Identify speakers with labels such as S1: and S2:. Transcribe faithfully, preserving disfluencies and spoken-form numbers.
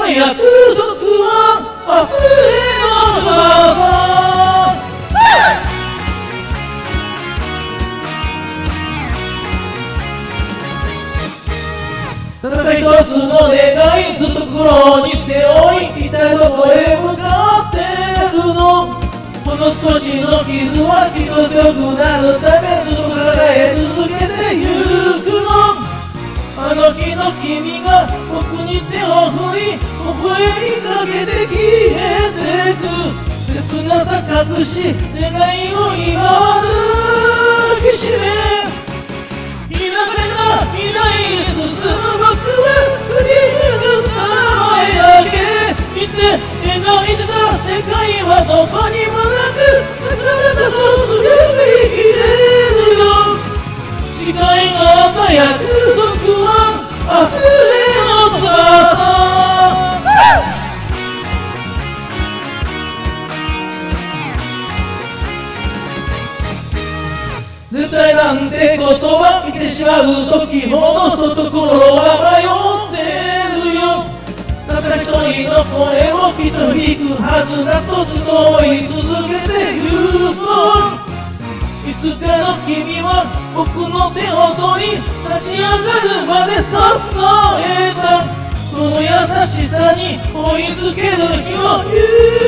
S1: 約束は明日への翼。ただ一つの願い、ずっと心に背負い、一体どこへ向かってるの。この少しの傷はきっと強くなるため、ずっと抱え続けてゆくの。あの日の君が僕に手を振り、微笑みかけて消えてく。切なさ隠し、願いを今抱きしめ、開かれた未来へ進む僕は振り向くから前だけ見て、描いてた世界はどこにもなく、なかなかそうすぐ生きれるよ。誓いがあった約束は明日への翼。絶対なんて言葉見てしまう時ほど、そっと心は迷ってるよ。ただ一人の声をきっと響くはずだとずっと追い続けてゆこう。いつかの君は僕の手を取り、立ち上がるまで支えた。この優しさに追いつける日を